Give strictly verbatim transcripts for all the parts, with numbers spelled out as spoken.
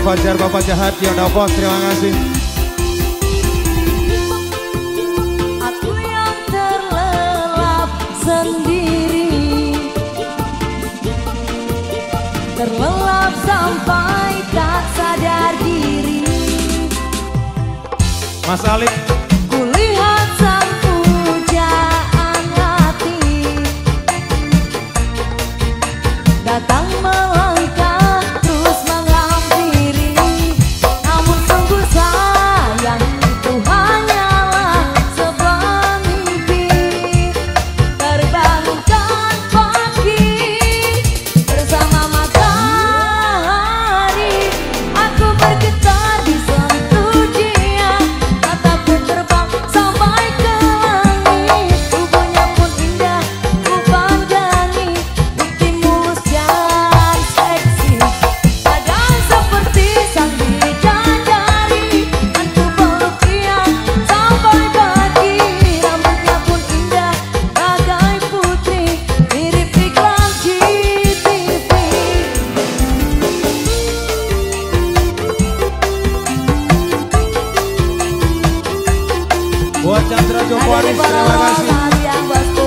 Fajar Bapak Jahat Yonda Pos, terima kasih. Aku yang terlelap sendiri, terlelap sampai tak sadar diri. Mas Alif. Kulihat sang pujaan hati datang melangkah terus menghampiri. Namun sungguh sayang, itu hanyalah sebuah mimpi. Terbangunkan pagi bersama matahari, aku bergetar disentuh dia. Mataku terbang sampai ke langit, tubuhnya pun indah ku pandangi. Putih mulus dan seksi, badan seperti sang bidadari. Aku peluk dia sampai pagi, rambutnya pun indah bagai putri, mirip iklan G T V. Buat Chandra Joko Ada di Aris, terima bawah kasih. kalian bosku.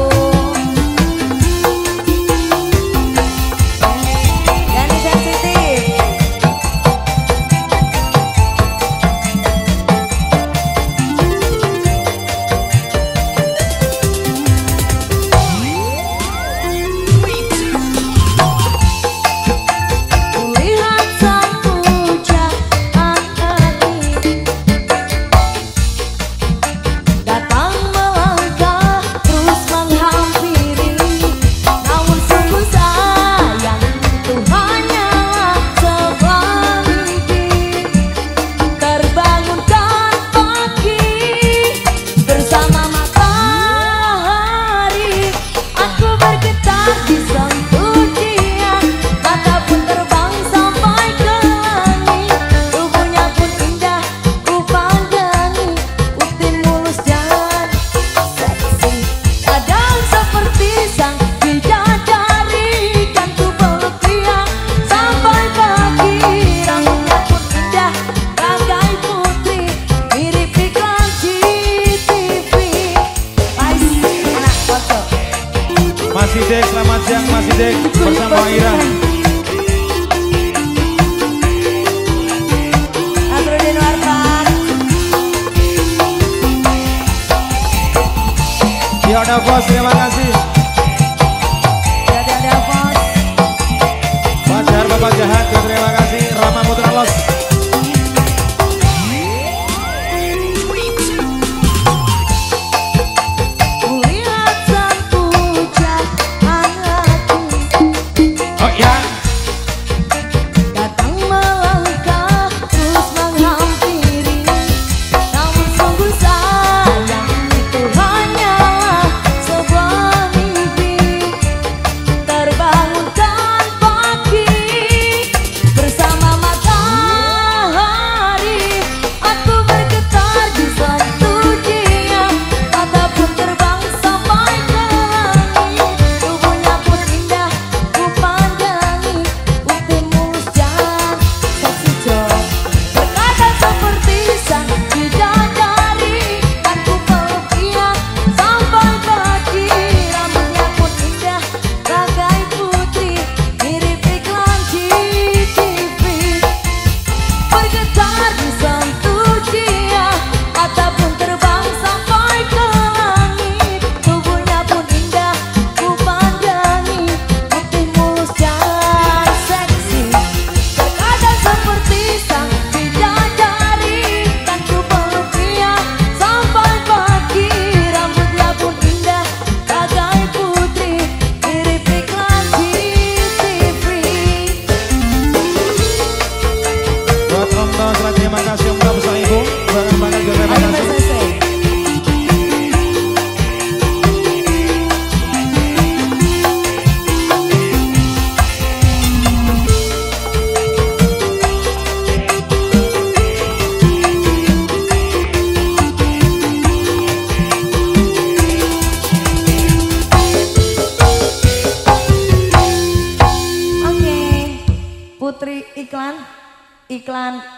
Yani sensitif. Kulihat sang pujaan hati datang melangkah terus menghampiri. Namun sungguh sayang, itu hanyalah sebuah mimpi. Terbangunkan pagi bersama matahari, aku bergetar disentuh dia. Mata pun terbang sampai ke langit, tubuhnya pun indah ku pandangi. Putih mulus dan seksi, badan seperti sang bidadari. Kan ku peluk dia sampai pagi, rambutnya pun indah bagai putri, mirip iklan G T V. Ais, anak foto. Mas Idek, selamat siang Mas Idek bersama Ira. Nasruddin Warfan. Yonda Pos, terima kasih. Ada ada bos. Fajar Bapak Jahat, terima kasih. Rama Putra Los. Kulihat sang pujaan hati Oh ya, datang melangkah terus menghampiri. Namun sungguh sayang, itu hanyalah sebuah mimpi. Terbangunkan pagi bersama matahari, aku bergetar disentuh dia. Mata pun terbang sampai ke langit, tubuhnya pun indah ku pandangi. Putih mulus dan seksi jauh, berkata seperti sang bidadari. Kan ku peluk dia sampai pagi, rambutnya pun indah bagai putri, mirip iklan G T V. Bergetar disentuh dia, mata pun terbang sampai ke langit, tubuhnya pun indah ku pandangi. Putih mulus dan seksi, berkata seperti sang bidadari. Kan ku peluk dia sampai pagi, rambutnya pun indah bagai putri, mirip iklan G T V. buat Om Tosra, terima kasih Om Tom sang Ibu. Barang banget juga terima Ayo kasih. bersese. Putri iklan. iklan